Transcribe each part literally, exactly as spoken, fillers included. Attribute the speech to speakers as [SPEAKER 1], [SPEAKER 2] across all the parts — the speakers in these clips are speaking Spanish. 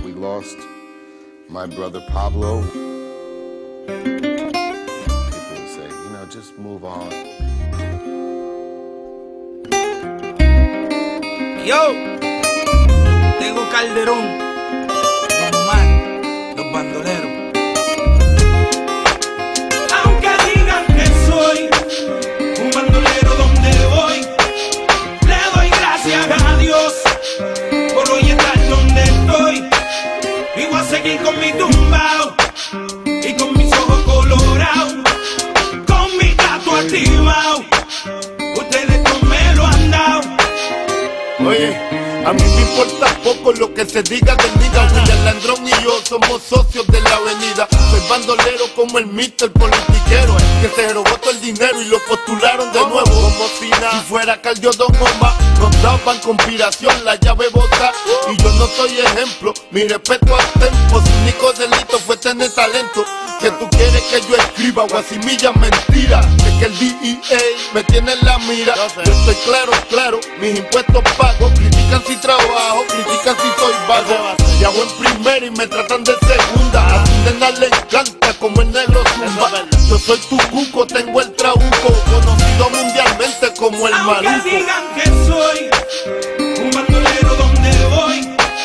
[SPEAKER 1] we lost my brother Pablo. People would say, you know, just move on.
[SPEAKER 2] Yo, Tego Calderón, Don Omar, los bandoleros. Aunque digan que soy un bandolero donde voy, le doy gracias a Dios por hoy estar donde estoy. Y voy a seguir con mi tumbao y con mis ojos colorados, con mi gato activado. Ustedes no me lo han dado.
[SPEAKER 3] Oye, a mí me importa poco lo que se diga del nigga. William Landrón y yo somos socios de la avenida. Soy bandolero como el mister politiquero, que se robó todo el dinero y lo postularon de nuevo. Como si nada, si fuera Cardio Don Omar, nos daban conspiración, la llave bota. Y yo no soy ejemplo, mi respeto al tempo. Su único delito fue tener talento. Que tú quieres que yo escriba guasimilla mentira, de que el D E A me tiene en la mira. Yo estoy claro, claro, mis impuestos pago. Critican si trabajo, critican si soy vago. Y hago en primera y me tratan de segunda. A tu nena le encanta como el negro zumba. Yo soy tu cuco, tengo el trabuco, conocido mundialmente como el maluco.
[SPEAKER 2] Aunque digan que soy un bandolero donde voy,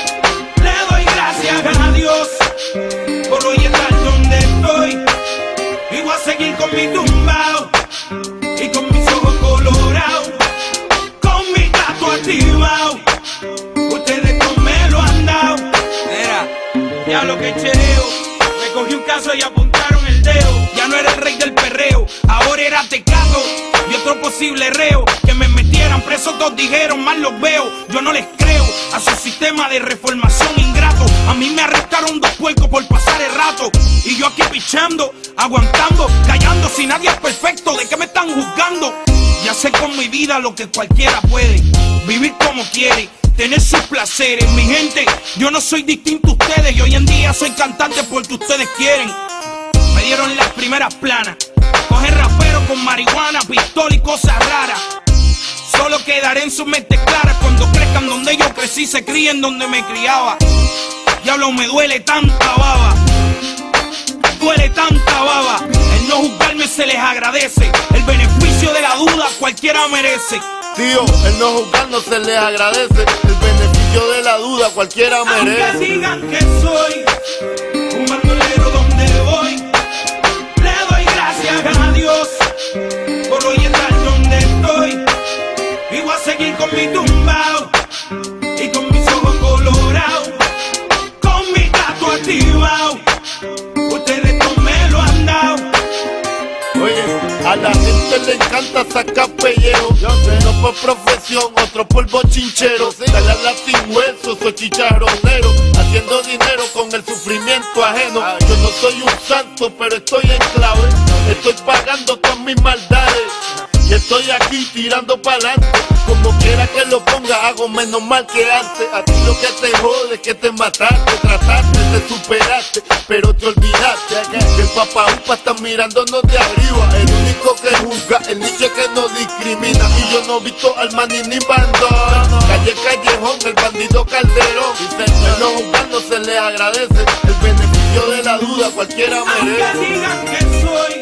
[SPEAKER 2] le doy gracias a Dios por hoy estar donde estoy. Y voy a seguir con mi tumbao y con mis ojos colorados, con mi gato activado. Ustedes no me lo han dado. Mira, ya lo que chereo, me cogí un caso y apuntaron el dedo. Ya no era el rey del perreo, ahora era Tecato y otro posible reo. Que me metieran preso, todos dijeron, mal los veo. Yo no les creo a su sistema de reformación ingrato. A mí me arrestaron dos puercos por pasar el rato, y yo aquí pichando, aguantando, callando. Si nadie es perfecto, ¿de qué me están juzgando? Ya sé con mi vida lo que cualquiera puede, vivir como quiere, tener sus placeres. Mi gente, yo no soy distinto a ustedes, y hoy en día soy cantante porque ustedes quieren. Me dieron las primeras planas, coger rapero con marihuana, pistola y cosas raras. Solo quedaré en sus mentes claras cuando crezcan donde yo crecí, se críen donde me criaba. Diablo, me duele tanta baba, duele tanta baba. El no juzgarme se les agradece, el beneficio de la duda cualquiera merece.
[SPEAKER 3] Tío, el no juzgar no se les agradece, el beneficio de la duda cualquiera merece.
[SPEAKER 2] Aunque digan que soy un bandolero donde voy, le doy gracias a Dios por hoy estar donde estoy. Y voy a seguir con mi tumbao y con mis ojos colorados, con mi gato activado. Ustedes no me lo han dado.
[SPEAKER 3] Oye, a la gente le encanta sacar pellejo. No por profesión, otro por bochinchero. Dale a la sin hueso, soy chicharronero, haciendo dinero con el sufrimiento ajeno. Yo no soy un santo, pero estoy en clave. Estoy pagando todas mis maldades y estoy aquí tirando pa'lante. Como quiera que lo ponga, hago menos mal que antes. A ti lo que te jode es que te mataste, trataste, te superaste, pero te olvidaste que el papá upa está mirándonos de arriba. El único que juzga, el nicho que no discrimina. Y yo no he visto al maní ni bandón. Calle Callejón, el bandido Calderón. El no juzgar no se le agradece, el beneficio de la duda cualquiera merece.
[SPEAKER 2] Aunque digan que soy